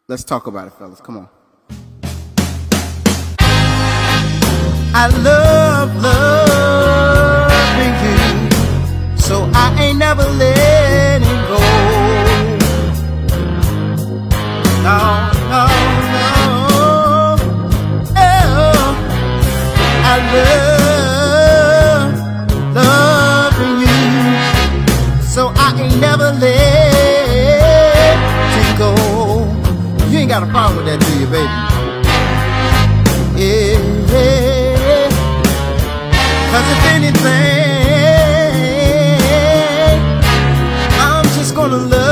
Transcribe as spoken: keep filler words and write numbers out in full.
Let's talk about it, fellas. Come on. I love loving you, so I ain't never letting go. No, no, no. Oh, I love loving you, so I ain't never letting go. You ain't got a problem with that, do you, baby? Yeah. Cause if anything, I'm just gonna love